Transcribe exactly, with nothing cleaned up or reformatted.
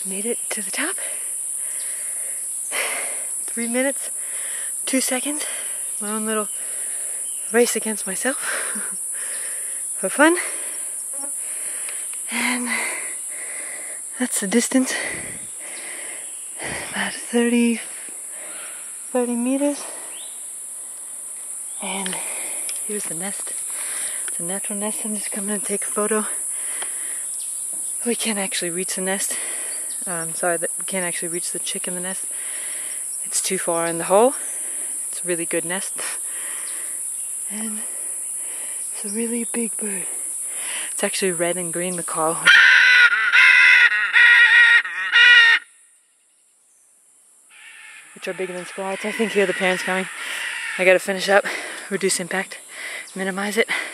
Made it to the top. Three minutes, two seconds. My own little race against myself for fun. And that's the distance. About thirty, thirty meters. And here's the nest. It's a natural nest. I'm just coming to take a photo. We can't actually reach the nest. Um, sorry, that we can't actually reach the chick in the nest. It's too far in the hole. It's a really good nest. And it's a really big bird. It's actually red and green macaw. Which are bigger than squats. I think here the parents coming. I gotta finish up, reduce impact, minimize it.